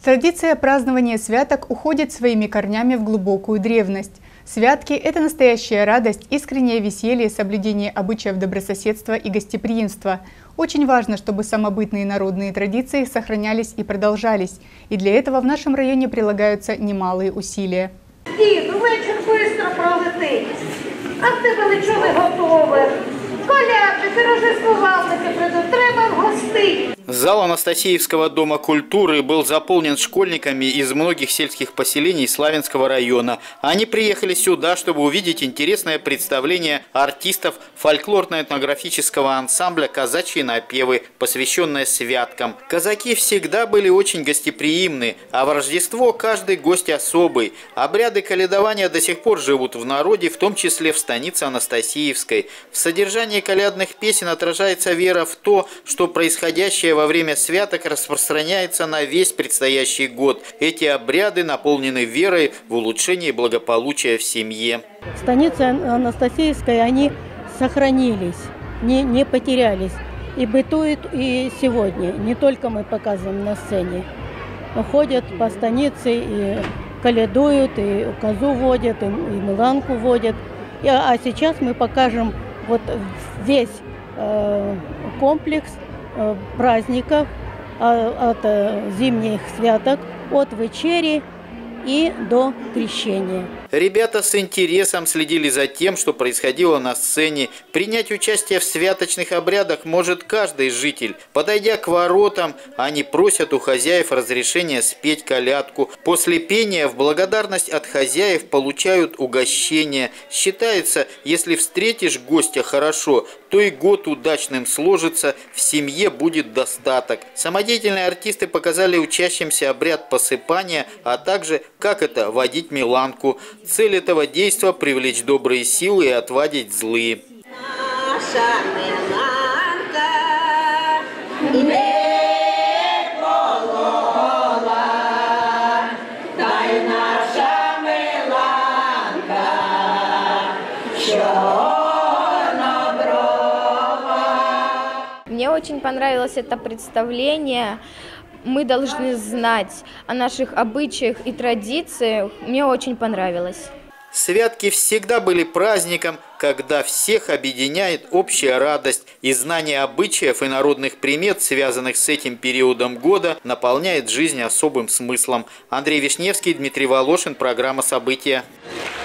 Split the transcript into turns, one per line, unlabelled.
Традиция празднования святок уходит своими корнями в глубокую древность. Святки – это настоящая радость, искреннее веселье, соблюдение обычаев добрососедства и гостеприимства. Очень важно, чтобы самобытные народные традиции сохранялись и продолжались. И для этого в нашем районе прилагаются немалые усилия.
Діду, вечір швидко пролетить, а в тебе нічого не готове. Колядники, рождествувальники прийдуть, треба вгостити.
Зал Анастасиевского дома культуры был заполнен школьниками из многих сельских поселений Славянского района. Они приехали сюда, чтобы увидеть интересное представление артистов фольклорно-этнографического ансамбля «Казачьи напевы», посвященное святкам. Казаки всегда были очень гостеприимны, а в Рождество каждый гость особый. Обряды колядования до сих пор живут в народе, в том числе в станице Анастасиевской. В содержании колядных песен отражается вера в то, что происходящее во время святок распространяется на весь предстоящий год. Эти обряды наполнены верой в улучшение благополучия в семье.
В станице Анастасиевской они сохранились, не потерялись. И бытуют и сегодня. Не только мы показываем на сцене. Ходят по станице и колядуют, и козу водят, и меланку водят. А сейчас мы покажем вот весь комплекс праздников от зимних святок, от вечери и до крещения.
Ребята с интересом следили за тем, что происходило на сцене. Принять участие в святочных обрядах может каждый житель. Подойдя к воротам, они просят у хозяев разрешения спеть колядку. После пения в благодарность от хозяев получают угощение. Считается, если встретишь гостя хорошо, то и год удачным сложится, в семье будет достаток. Самодеятельные артисты показали учащимся обряд посыпания, а также как это водить меланку. Цель этого действа – привлечь добрые силы и отвадить злые.
Наша меланка, дай наша меланка, черноброва.
Мне очень понравилось это представление. Мы должны знать о наших обычаях и традициях. Мне очень понравилось.
Святки всегда были праздником, когда всех объединяет общая радость, и знание обычаев и народных примет, связанных с этим периодом года, наполняет жизнь особым смыслом. Андрей Вишневский, Дмитрий Волошин, программа «События».